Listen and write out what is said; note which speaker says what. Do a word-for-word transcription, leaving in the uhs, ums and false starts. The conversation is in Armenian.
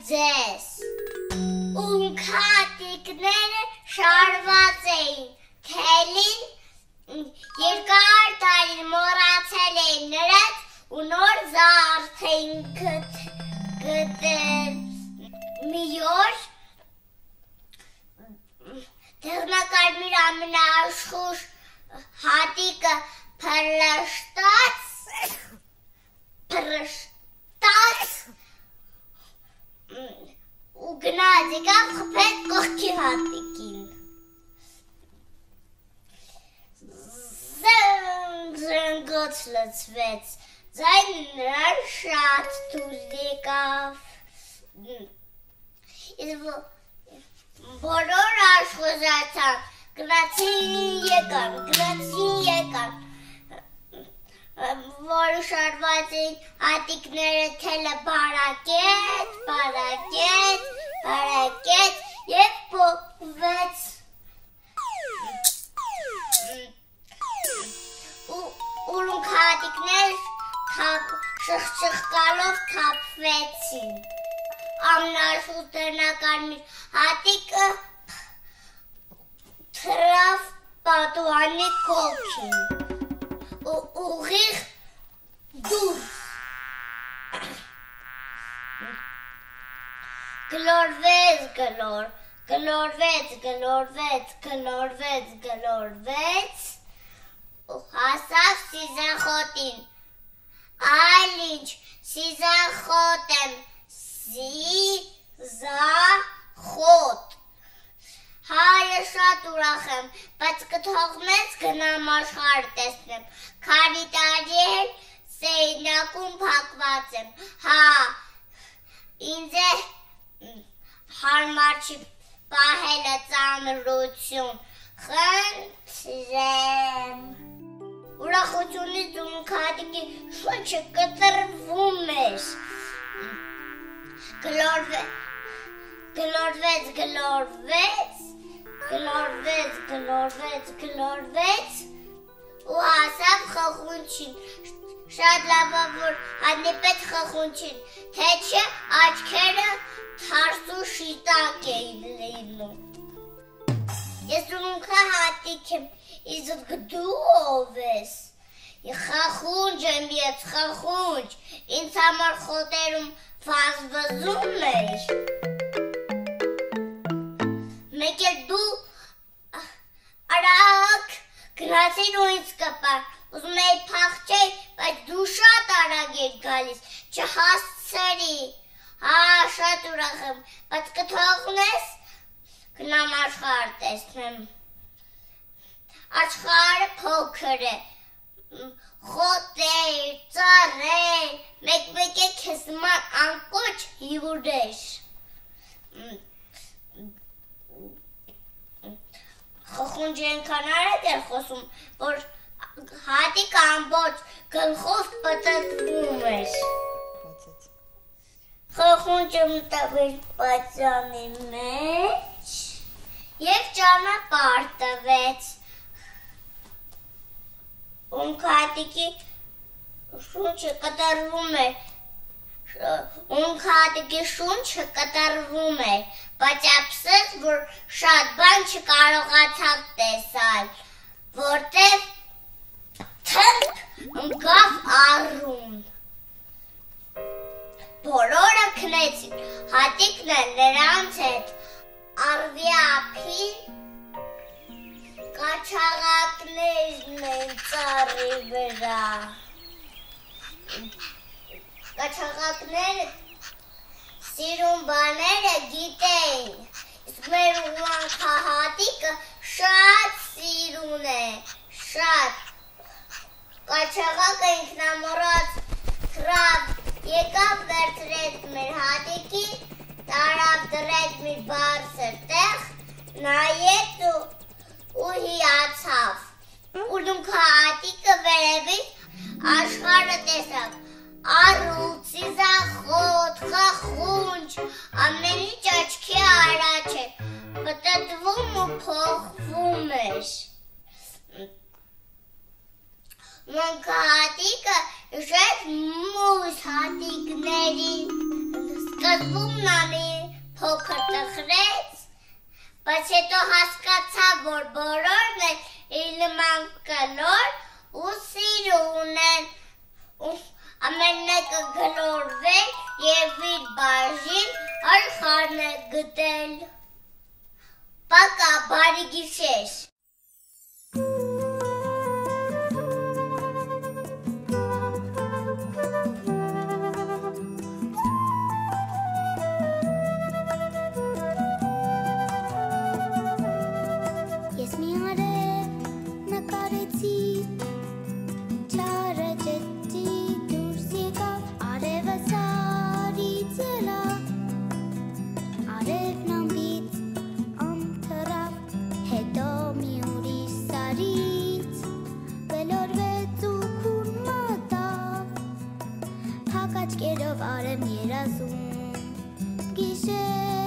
Speaker 1: ձեզ։ Ունքատիկները շարված էին, թելին երկար տարի մոռացել էին նրանց ու նոր զարդ էին գտել։ Մի օր դեղնակարմիր ամենաաշխուժ հատիկը փռշտաց, փռշտաց ու գնաց եկավ խփեց կողքի հատիկին։ Զրնգոց լցվեց, ձայնը նրան շատ դուր եկավ։ Բոլոր աշխուժացան, գնացին եկան, գնացին եկան, որ շարված էին հատիկները թելը բարակեց, բարակեց, բարակեց և պոկվեց։ Ուրունք հատիկներ շխչխկալով թափվեցին։ Ամենաշխուժ դեղնակարմիր հատիկը թռավ պատուհանի կողքին ու ուղիղ դուրս գլորվեց, գլոր, գլորվեց, գլորվեց, գլորվեց, գլորվեց ու հասավ սիզախոտին։ Այլ ինչ, սիզախոտ եմ, սիզախոտ։ Հայրը շատ ուրախ եմ, բայց կթողնես գնամ աշխարհը տեսնեմ, քանի տարի էլ սենյակում փակված եմ, հա, ինձ է հարմար չի պահելը ծանրություն, խնդրեմ։ Ուրախությունից ունքատիկի շունչը կտրվում էր, գլորվեց, գլորվեց, գլորվեց, գլորվեց, գլորվեց, գլորվեց ու հասավ խխունջին, շատ լավ որ հանդիպեց խխունջին, թե չէ աչքերը թարս ու շիտակ էին լինում։ Ես ունքա հատիկ եմ, իսկ դու ով ես։ Խխունջ եմ ես, խխունջ, ինձ համար խոտերում վազվզում էր։ Մեկ էլ դու արագ գնացին ու ինձ կպար, ուզում էի փախչել, բայց դու շատ արագ էր գալիս, չհասցրի, հա, շատ ուրախ եմ, բայց կթողնես գնամ աշխարհը տեսնեմ։ Աշխարհը փոքր է, խոտեր, ծառեր, մեկ-մեկ է քեզ նման անկոչ հիվուր։ Խխունջը այնքան արագ էր խոսում, որ հատիկը ամբողջ գլխով պտտվում էր։ Խխունջը մտավ իր պատյանի մեջ և ճանապարհ տվեց։ Ունքատիկի շունչը կտրվում էր, ունքատիկի շունչը կտրվում էր, բայց ափսոս, որ շատ բան չկարողացավ տեսալ, որտև թմբ ընկավ առուն։ Բոլորը քնեցին, հատիկն էլ նրանց հետ, առվի ափին կաչաղակներն են ծառի վրա։ Կաչաղակները սիրուն բաները գիտեին, իսկ մեր ունքահատիկը շատ սիրուն է, շատ։ Կաչաղակը ինքնամոռաց թռավ, եկավ վերցրեց մեր հատիկին, տարավ դրեց մի բարձր տեղ, նայեց ու հիացավ։ Ունքահատիկը վերևից աշխարհը տեսավ, առուտ, սիզախոտ, խխունջ, ամեն ինչ աչքի առաջ է, պտտվում ու փոխվում էր։ Ունքահատիկը հիշեց մյուս հատիկներին, Սկզբում նա մի փոքր տխրեց, բայց հետո հասկացավ, որ բոլորն են իր նման կլոր ու սիրո ունեն, ամեն մեկը գլորվել և իր բաժին արխան է գտել։ Պակա, բարի գիշեր։
Speaker 2: Աչքերով արեմ երազում, գիշեր